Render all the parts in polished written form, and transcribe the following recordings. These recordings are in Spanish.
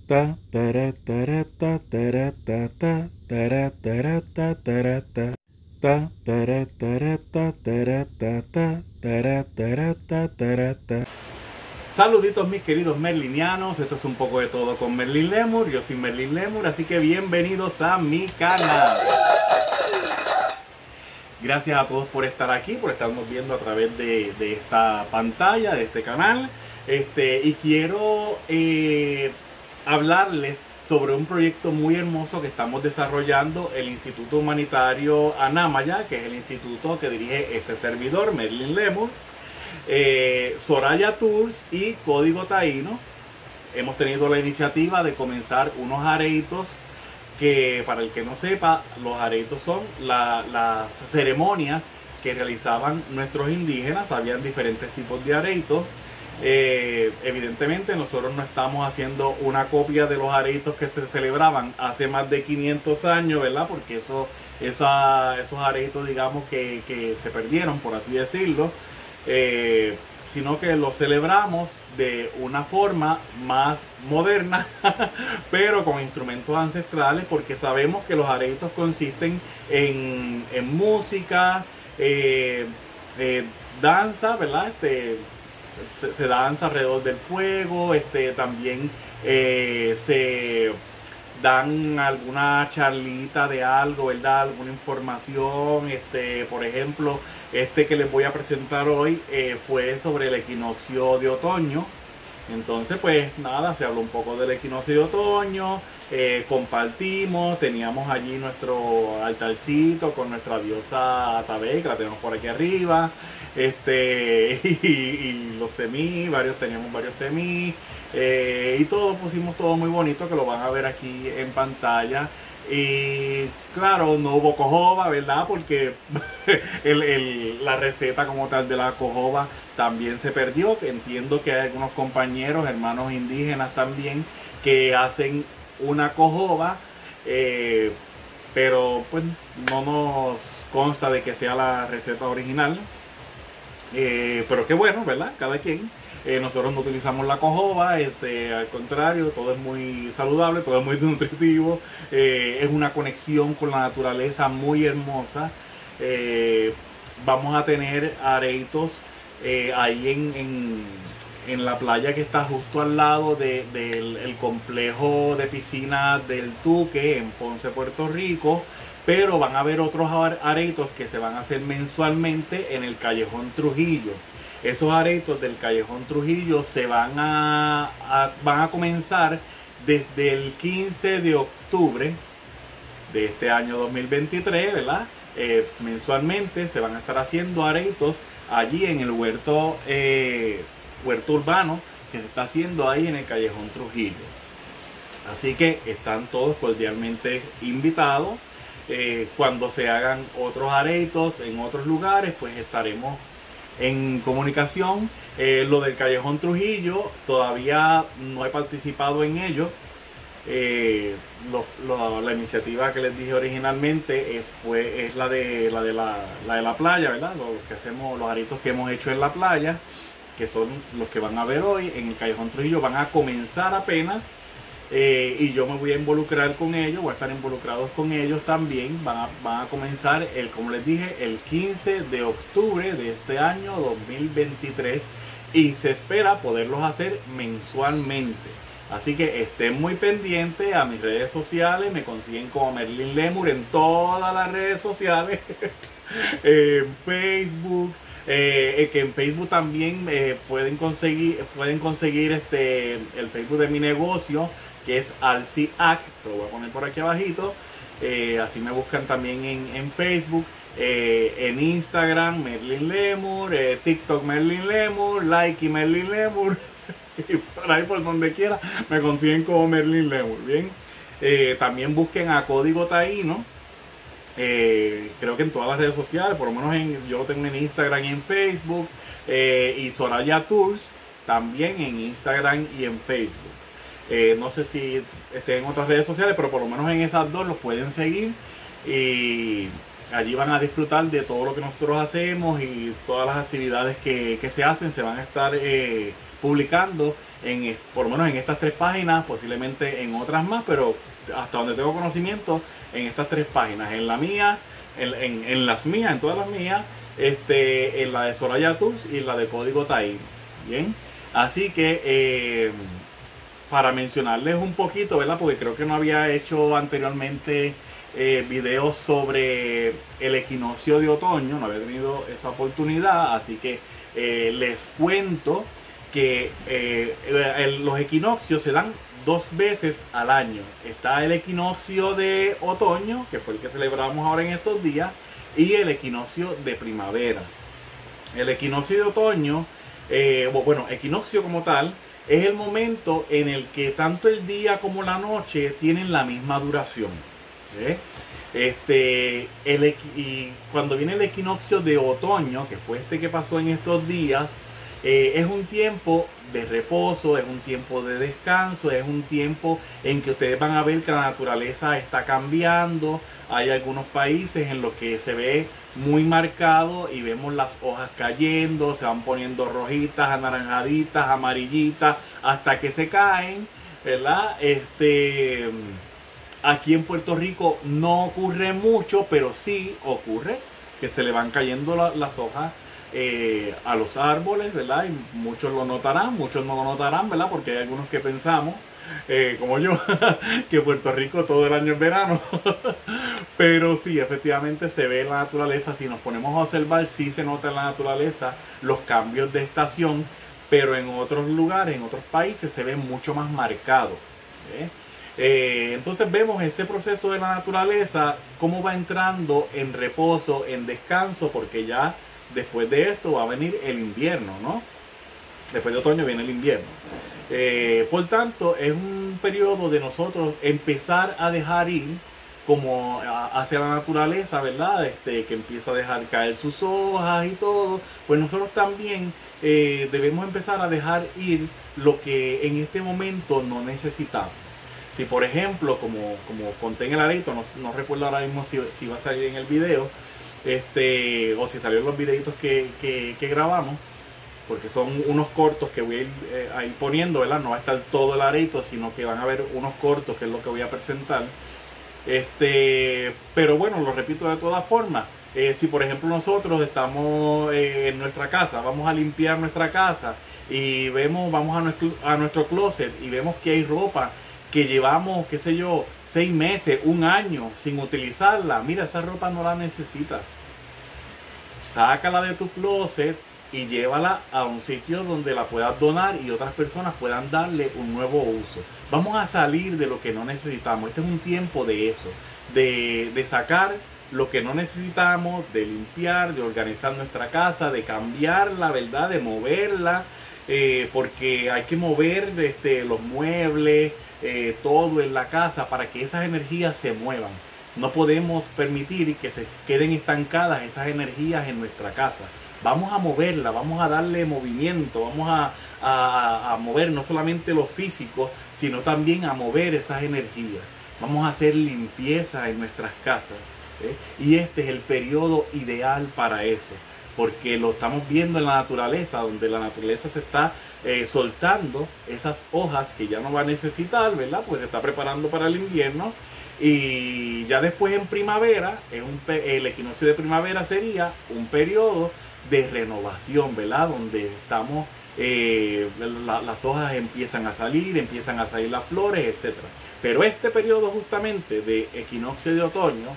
ta tara tara ta tara ta ta tara tara ta tara ta ta tara tara ta tara ta ta tara tara ta tara ta. Saluditos mis queridos merlinianos, esto es un poco de todo con Merlin Lemur, yo soy Merlin Lemur, así que bienvenidos a mi canal. Gracias a todos por estar aquí, por estarnos viendo a través de esta pantalla, de este canal. Y quiero hablarles sobre un proyecto muy hermoso que estamos desarrollando el Instituto Humanitario Anamaya, que es el instituto que dirige este servidor, Merlin Lemur, Soraya Tours y Código Taíno. Hemos tenido la iniciativa de comenzar unos areitos que, para el que no sepa, los areitos son las ceremonias que realizaban nuestros indígenas. Habían diferentes tipos de areitos. Evidentemente nosotros no estamos haciendo una copia de los areitos que se celebraban hace más de 500 años, ¿verdad? Porque esos areitos, digamos, que se perdieron, por así decirlo, sino que los celebramos de una forma más moderna, pero con instrumentos ancestrales, porque sabemos que los areitos consisten en música, danza, ¿verdad? Se danza alrededor del fuego, también se dan alguna charlita de algo, ¿verdad? Alguna información, por ejemplo, que les voy a presentar hoy fue sobre el equinoccio de otoño. Entonces, pues nada, se habló un poco del equinoccio de otoño, compartimos, teníamos allí nuestro altarcito con nuestra diosa Atabey, que la tenemos por aquí arriba, y los semí, teníamos varios semí, y todo, pusimos todo muy bonito, que lo van a ver aquí en pantalla. Y claro, no hubo cojoba, ¿verdad? Porque la receta como tal de la cojoba también se perdió. Entiendo que hay algunos compañeros, hermanos indígenas también, que hacen una cojoba, pero pues no nos consta de que sea la receta original. Pero qué bueno, ¿verdad? Cada quien. Nosotros no utilizamos la cojoba, al contrario, todo es muy saludable, todo es muy nutritivo, es una conexión con la naturaleza muy hermosa. Vamos a tener areitos ahí en la playa que está justo al lado del complejo de piscinas del Tuque en Ponce, Puerto Rico. Pero van a haber otros areitos que se van a hacer mensualmente en el Callejón Trujillo. Esos areitos del Callejón Trujillo se van a comenzar desde el 15 de octubre de este año 2023, ¿verdad? Mensualmente se van a estar haciendo areitos allí en el huerto urbano que se está haciendo ahí en el Callejón Trujillo. Así que están todos cordialmente invitados. Cuando se hagan otros areitos en otros lugares, pues estaremos en comunicación. Lo del Callejón Trujillo todavía no he participado en ello. La iniciativa que les dije originalmente es la de la playa, ¿verdad? Lo que hacemos, los areitos que hemos hecho en la playa, que son los que van a ver hoy en el Callejón Trujillo, van a comenzar apenas. Y yo me voy a involucrar con ellos, voy a estar involucrados con ellos también. Van a comenzar, como les dije, el 15 de octubre de este año 2023 y se espera poderlos hacer mensualmente. Así que estén muy pendientes a mis redes sociales, me consiguen como Merlin Lemur en todas las redes sociales, en Facebook. Que en Facebook también pueden conseguir el Facebook de mi negocio, que es Alciac, se lo voy a poner por aquí abajito. Así me buscan también en Facebook, en Instagram Merlin Lemur, TikTok Merlin Lemur, Like y Merlin Lemur, y por ahí por donde quiera me consiguen como Merlin Lemur. Bien, también busquen a Código Taíno. Creo que en todas las redes sociales, por lo menos yo lo tengo en Instagram y en Facebook, y Soraya Tours también en Instagram y en Facebook. No sé si estén en otras redes sociales, pero por lo menos en esas dos los pueden seguir y allí van a disfrutar de todo lo que nosotros hacemos y todas las actividades que se hacen. Se van a estar publicando por lo menos en estas 3 páginas, posiblemente en otras más, pero hasta donde tengo conocimiento, en estas 3 páginas, en la mía, en las mías, en todas las mías, en la de Soraya Tools y la de Código Taíno. Bien, así que para mencionarles un poquito, ¿verdad? Porque creo que no había hecho anteriormente videos sobre el equinoccio de otoño, no había tenido esa oportunidad, así que les cuento que los equinoccios se dan 2 veces al año. Está el equinoccio de otoño, que fue el que celebramos ahora en estos días, y el equinoccio de primavera. El equinoccio de otoño, bueno, equinoccio como tal, es el momento en el que tanto el día como la noche tienen la misma duración. Y cuando viene el equinoccio de otoño, que fue que pasó en estos días, es un tiempo de reposo, es un tiempo de descanso, es un tiempo en que ustedes van a ver que la naturaleza está cambiando. Hay algunos países en los que se ve muy marcado y vemos las hojas cayendo, se van poniendo rojitas, anaranjaditas, amarillitas, hasta que se caen, ¿verdad? Aquí en Puerto Rico no ocurre mucho, pero sí ocurre que se le van cayendo las hojas a los árboles, ¿verdad? Y muchos lo notarán, muchos no lo notarán, ¿verdad? Porque hay algunos que pensamos, como yo, que Puerto Rico todo el año es verano. Pero sí, efectivamente se ve en la naturaleza. Si nos ponemos a observar, sí se nota en la naturaleza los cambios de estación, pero en otros lugares, en otros países, se ve mucho más marcado. Entonces vemos ese proceso de la naturaleza, cómo va entrando en reposo, en descanso, porque ya después de esto va a venir el invierno, ¿no? Después de otoño viene el invierno. Por tanto, es un periodo de nosotros empezar a dejar ir como hacia la naturaleza, ¿verdad? Que empieza a dejar caer sus hojas y todo. Pues nosotros también debemos empezar a dejar ir lo que en este momento no necesitamos. Si por ejemplo, como conté en el arito, no recuerdo ahora mismo si va a salir en el video, o si salieron los videitos que grabamos, porque son unos cortos que voy a ir ahí poniendo, ¿verdad? No va a estar todo el arito, sino que van a haber unos cortos, que es lo que voy a presentar. Pero bueno, lo repito de todas formas. Si por ejemplo nosotros estamos en nuestra casa, vamos a limpiar nuestra casa y vamos a nuestro closet y vemos que hay ropa que llevamos, qué sé yo, 6 meses, 1 año sin utilizarla. Mira, esa ropa no la necesitas. Sácala de tu closet y llévala a un sitio donde la puedas donar y otras personas puedan darle un nuevo uso. Vamos a salir de lo que no necesitamos. Este es un tiempo de eso, de sacar lo que no necesitamos, de limpiar, de organizar nuestra casa, de cambiarla, ¿verdad? De moverla, porque hay que mover los muebles, todo en la casa para que esas energías se muevan. No podemos permitir que se queden estancadas esas energías en nuestra casa. Vamos a moverla, vamos a darle movimiento, vamos a mover no solamente lo físico, sino también a mover esas energías. Vamos a hacer limpieza en nuestras casas, y este es el periodo ideal para eso, porque lo estamos viendo en la naturaleza, donde la naturaleza se está soltando esas hojas que ya no va a necesitar, ¿verdad? Pues se está preparando para el invierno. Y ya después en primavera, el equinoccio de primavera sería un periodo de renovación, ¿verdad? Donde estamos, las hojas empiezan a salir las flores, etc. Pero este periodo justamente de equinoccio de otoño,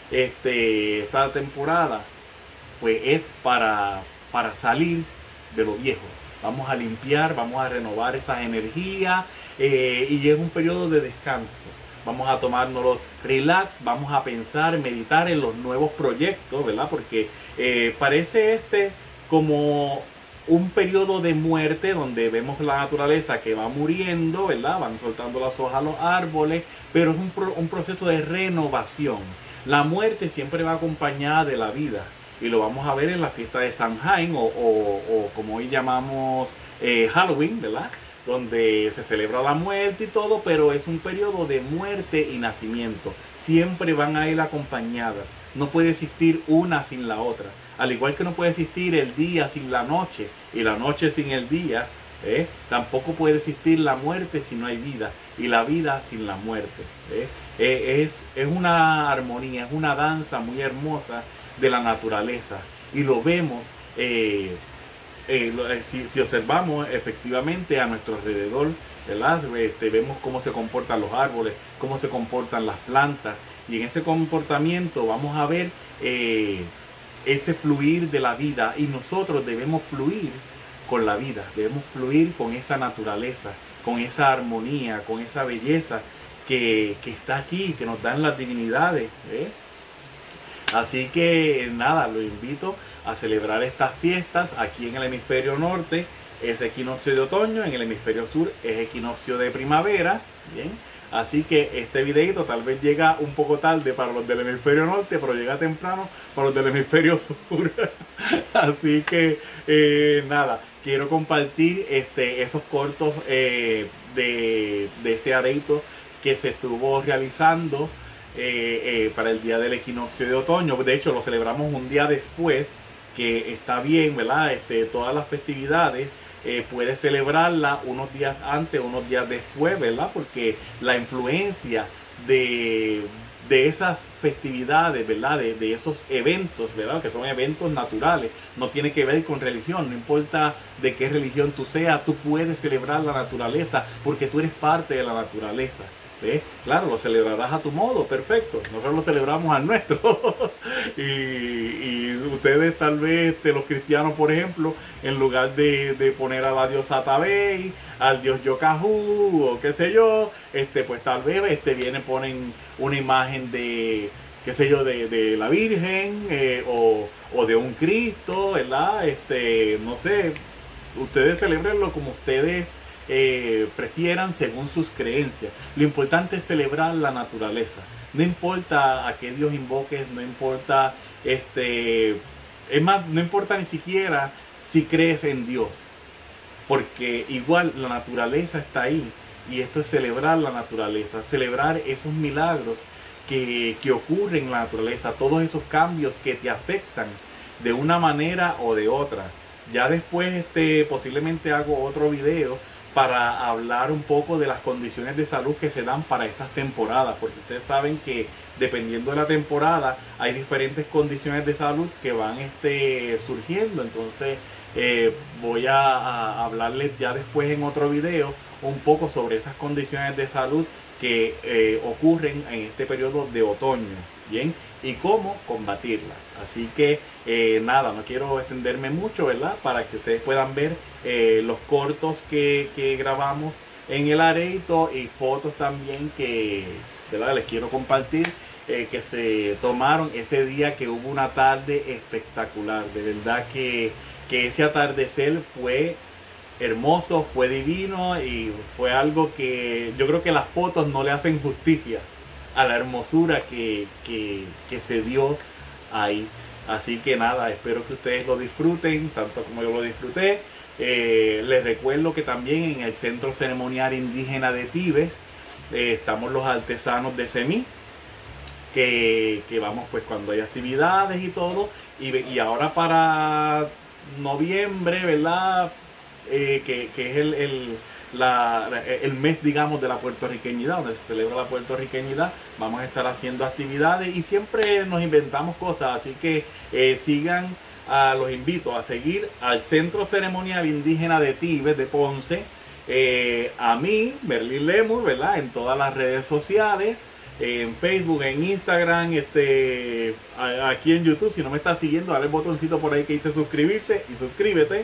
esta temporada, pues es para salir de lo viejo. Vamos a limpiar, vamos a renovar esas energías, y es un periodo de descanso. Vamos a tomarnos los relax, vamos a pensar, meditar en los nuevos proyectos, ¿verdad? Porque parece como un periodo de muerte donde vemos la naturaleza que va muriendo, ¿verdad? Van soltando las hojas a los árboles, pero es un proceso de renovación. La muerte siempre va acompañada de la vida. Y lo vamos a ver en la fiesta de Samhain o como hoy llamamos Halloween, ¿verdad? Donde se celebra la muerte y todo, pero es un periodo de muerte y nacimiento. Siempre van a ir acompañadas. No puede existir una sin la otra. Al igual que no puede existir el día sin la noche y la noche sin el día, Tampoco puede existir la muerte si no hay vida, y la vida sin la muerte. Es una armonía, es una danza muy hermosa de la naturaleza, y lo vemos. Si observamos efectivamente a nuestro alrededor, ¿verdad? Vemos cómo se comportan los árboles, cómo se comportan las plantas, y en ese comportamiento vamos a ver ese fluir de la vida, y nosotros debemos fluir con la vida, debemos fluir con esa naturaleza, con esa armonía, con esa belleza que está aquí, que nos dan las divinidades. Así que nada, lo invito a celebrar estas fiestas. Aquí en el hemisferio norte es equinoccio de otoño, en el hemisferio sur es equinoccio de primavera. Bien, así que este videito tal vez llega un poco tarde para los del hemisferio norte, pero llega temprano para los del hemisferio sur. Así que nada, quiero compartir esos cortos de ese areito que se estuvo realizando para el día del equinoccio de otoño. De hecho, lo celebramos un día después, que está bien, ¿verdad? Todas las festividades puedes celebrarla unos días antes, unos días después, ¿verdad? Porque la influencia de esas festividades, ¿verdad? De esos eventos, ¿verdad? Que son eventos naturales, no tiene que ver con religión. No importa de qué religión tú seas, tú puedes celebrar la naturaleza porque tú eres parte de la naturaleza. Claro, lo celebrarás a tu modo, perfecto. Nosotros lo celebramos al nuestro. y ustedes tal vez, los cristianos, por ejemplo, en lugar de poner a la diosa Tabey, al dios Yokahu o qué sé yo, pues tal vez ponen una imagen de, qué sé yo, de la Virgen o de un Cristo, ¿verdad? No sé, ustedes celebrenlo como ustedes prefieran según sus creencias. Lo importante es celebrar la naturaleza. No importa a qué Dios invoques, no importa, es más, no importa ni siquiera si crees en Dios, porque igual la naturaleza está ahí, y esto es celebrar la naturaleza, celebrar esos milagros que ocurren en la naturaleza, todos esos cambios que te afectan de una manera o de otra. Ya después posiblemente hago otro video para hablar un poco de las condiciones de salud que se dan para estas temporadas, porque ustedes saben que dependiendo de la temporada hay diferentes condiciones de salud que van surgiendo. Entonces voy a hablarles ya después en otro video un poco sobre esas condiciones de salud que ocurren en este periodo de otoño, ¿bien? Y cómo combatirlas. Así que nada, no quiero extenderme mucho, ¿verdad? Para que ustedes puedan ver los cortos que grabamos en el areito, y fotos también que, ¿verdad?, les quiero compartir, que se tomaron ese día, que hubo una tarde espectacular. De verdad que ese atardecer fue hermoso, fue divino, y fue algo que yo creo que las fotos no le hacen justicia a la hermosura que se dio ahí. Así que nada, espero que ustedes lo disfruten tanto como yo lo disfruté. Les recuerdo que también en el Centro Ceremonial Indígena de Tibes estamos los artesanos de Semí, que vamos pues cuando hay actividades y todo, y ahora para noviembre, ¿verdad? Que es el mes, digamos, de la puertorriqueñidad, donde se celebra la puertorriqueñidad. Vamos a estar haciendo actividades y siempre nos inventamos cosas, así que los invito a seguir al Centro Ceremonial Indígena de Tibes de Ponce, a mí, Merlin Lemus, ¿verdad?, en todas las redes sociales, en Facebook, en Instagram, aquí en YouTube. Si no me estás siguiendo, dale el botoncito por ahí que dice suscribirse y suscríbete.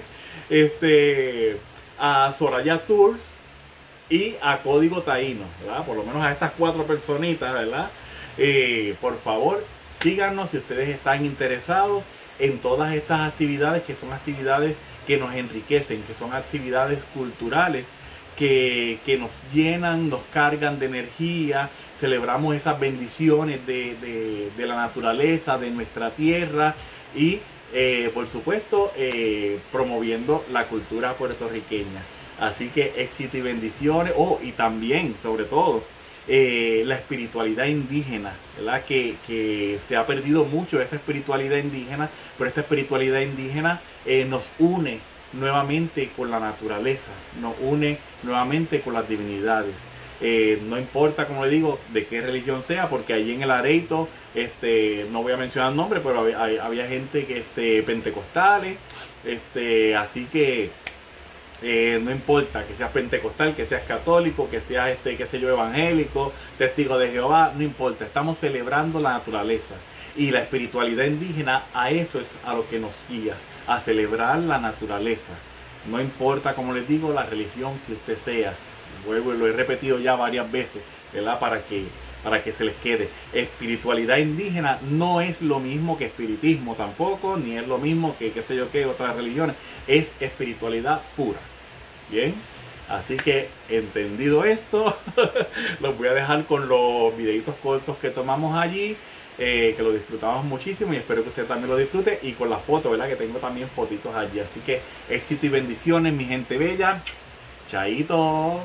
A Soraya Tours y a Código Taíno, ¿verdad? Por lo menos a estas 4 personitas, ¿verdad? Por favor, síganos si ustedes están interesados en todas estas actividades, que son actividades que nos enriquecen, que son actividades culturales que nos llenan, nos cargan de energía. Celebramos esas bendiciones de la naturaleza, de nuestra tierra, y por supuesto promoviendo la cultura puertorriqueña. Así que éxito y bendiciones. Y también, sobre todo, la espiritualidad indígena, ¿verdad? Que se ha perdido mucho esa espiritualidad indígena, pero esta espiritualidad indígena nos une, nuevamente con la naturaleza, nos une nuevamente con las divinidades. No importa, como le digo, de qué religión sea, porque allí en el Areito, no voy a mencionar el nombre, pero había gente que pentecostales, así que no importa que seas pentecostal, que seas católico, que seas qué sé yo, evangélico, testigo de Jehová, no importa, estamos celebrando la naturaleza. Y la espiritualidad indígena a eso es a lo que nos guía, a celebrar la naturaleza. No importa, como les digo, la religión que usted sea. Vuelvo y lo he repetido ya varias veces, ¿verdad? Para que se les quede. Espiritualidad indígena no es lo mismo que espiritismo tampoco, ni es lo mismo que qué sé yo qué, otras religiones. Es espiritualidad pura. Bien, así que entendido esto, los voy a dejar con los videitos cortos que tomamos allí, que lo disfrutamos muchísimo y espero que usted también lo disfrute, y con las fotos, ¿verdad? Que tengo también fotitos allí. Así que éxito y bendiciones, mi gente bella. Chaito.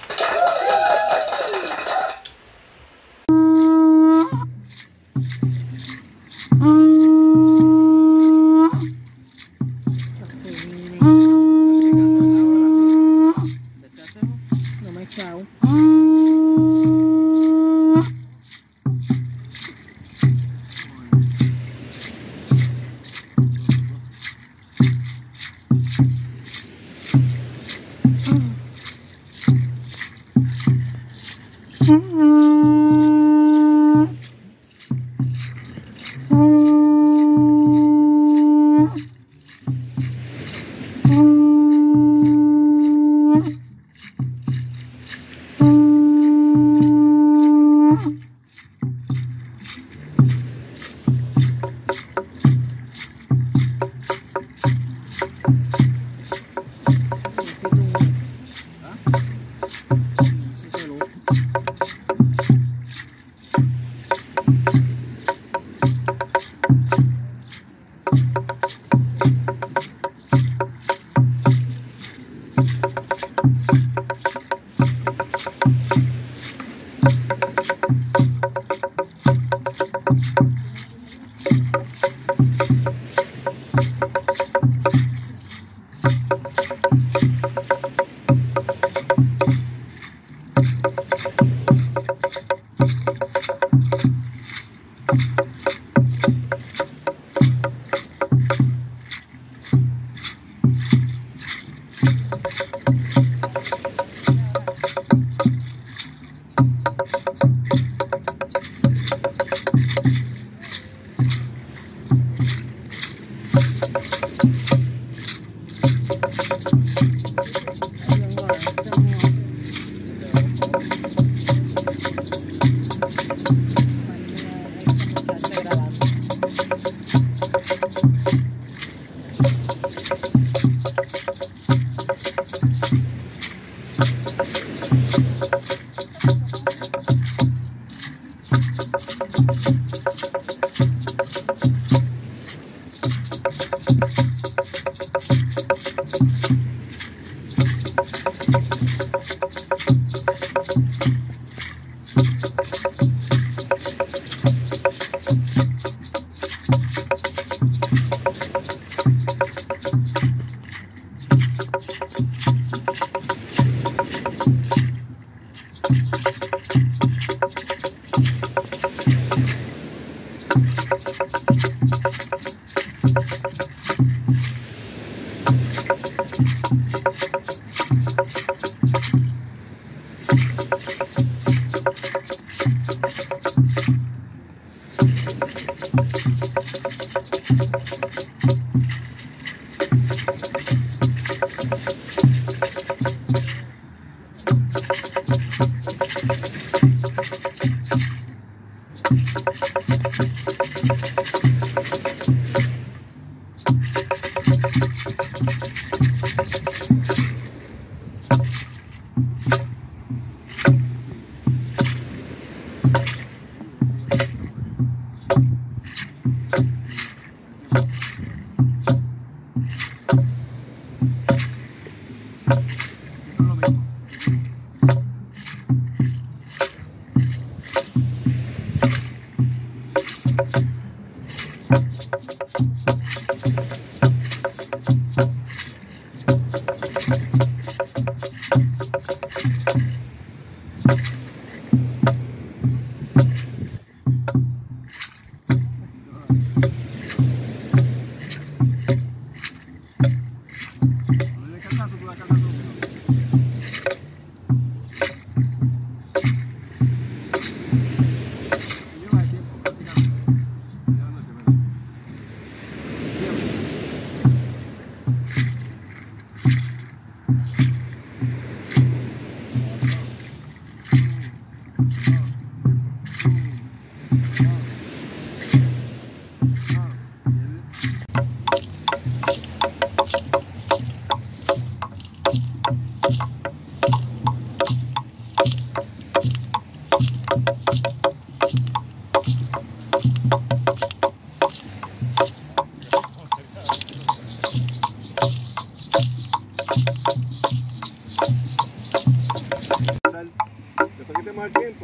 No me he echado.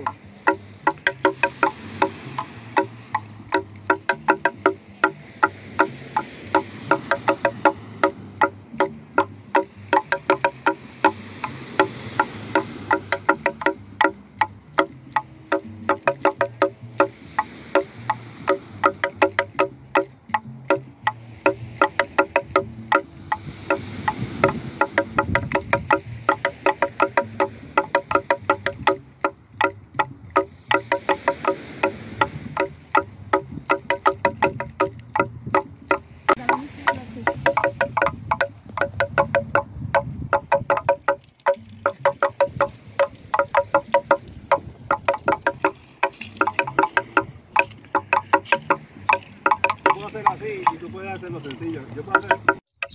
Así y tú puedes hacerlo sencillo. Yo puedo hacer.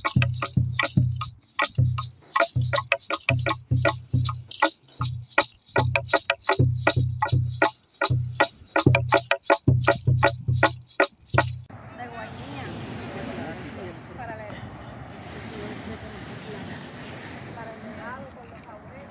De guainía. Para leer. Para el legado con los abuelos.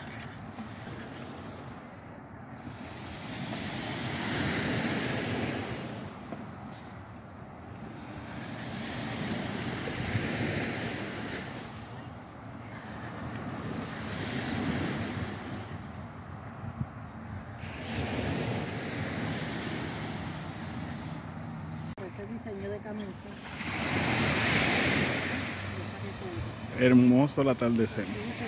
Ese diseño de camisa. Hermoso el atardecer.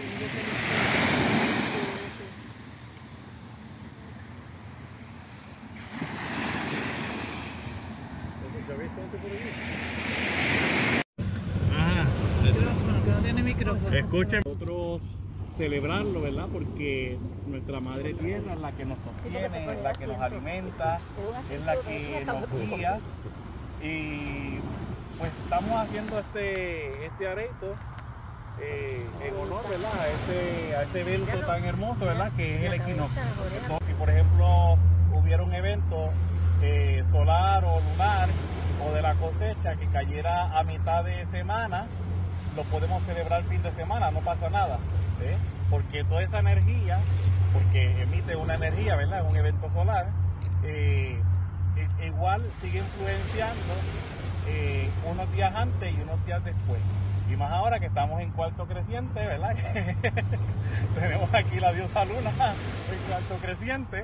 No tiene micrófono. Escuchen, nosotros celebrarlo, ¿verdad? Porque nuestra madre tierra es la que nos sostiene, es la que nos alimenta, es la que nos guía. Y pues estamos haciendo este areito en honor, ¿verdad? A este evento tan hermoso, ¿verdad? Que es el equinoccio. Entonces, si por ejemplo hubiera un evento solar o lunar o de la cosecha que cayera a mitad de semana, lo podemos celebrar el fin de semana, no pasa nada, porque toda esa energía, porque emite una energía, ¿verdad? Es un evento solar, igual sigue influenciando unos días antes y unos días después. Y más ahora que estamos en cuarto creciente, ¿verdad? Tenemos aquí la diosa luna en cuarto creciente.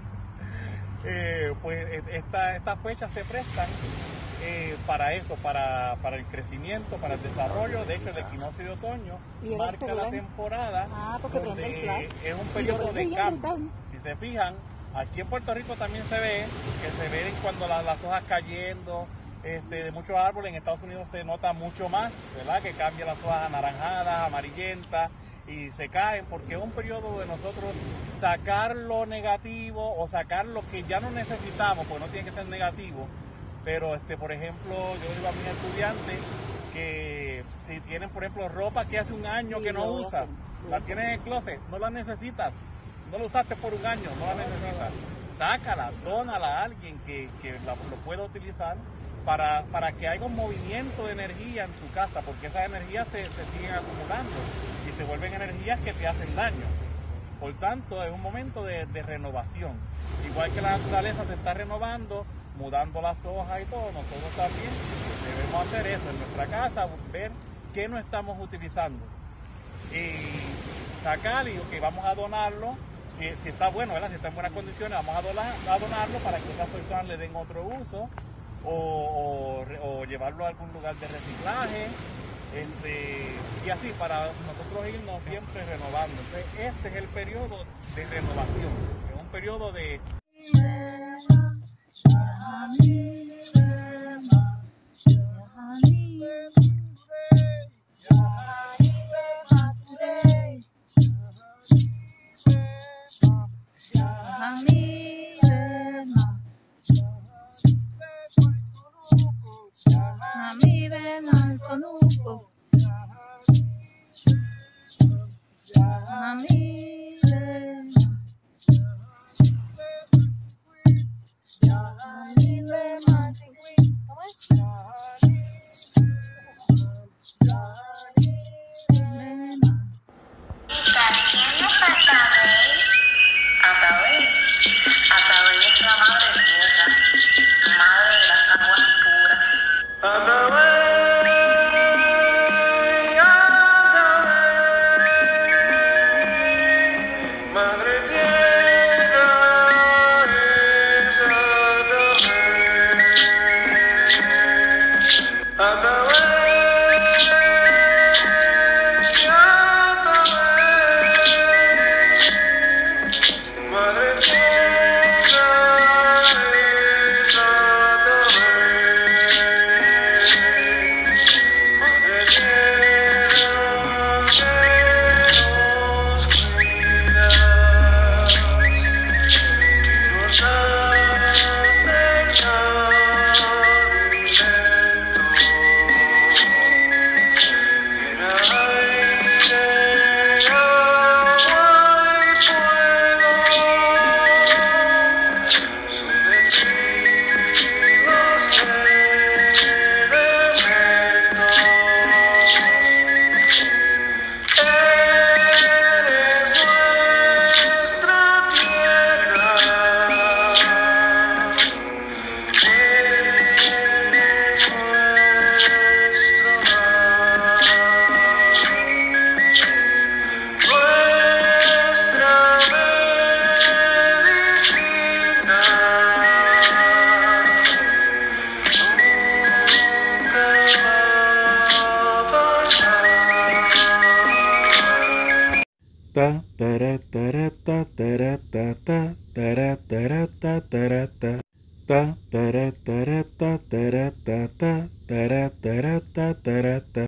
Pues estas fechas se prestan para eso, para el crecimiento, para el desarrollo. De hecho, el equinoccio de otoño marca la temporada donde es un periodo de cambio. Si se fijan, aquí en Puerto Rico también se ve cuando las hojas cayendo de muchos árboles. En Estados Unidos se nota mucho más, ¿verdad? Que cambian las hojas anaranjadas, amarillentas y se caen, porque es un periodo de nosotros sacar lo negativo o sacar lo que ya no necesitamos, porque no tiene que ser negativo. Pero por ejemplo, yo digo a mis estudiantes que si tienen, por ejemplo, ropa que hace un año que no usan, la tienen en el closet, no la necesitas, no la usaste por un año, no la necesitas, sácala, dónala a alguien que lo pueda utilizar para que haya un movimiento de energía en tu casa, porque esas energías se siguen acumulando y se vuelven energías que te hacen daño. Por tanto, es un momento de renovación. Igual que la naturaleza se está renovando, mudando las hojas y todo, nosotros también debemos hacer eso en nuestra casa, ver qué no estamos utilizando y sacar y vamos a donarlo, si está bueno, ¿verdad? Si está en buenas condiciones, vamos a donarlo para que otras personas le den otro uso o llevarlo a algún lugar de reciclaje, y así para nosotros irnos siempre renovando. Entonces, este es el periodo de renovación, es un periodo de ¿Quién nos acabé? Acabé. ta tara tara ta tara ta ta tara tara ta tara ta ta tara tara ta tara ta ta tara tara ta tara ta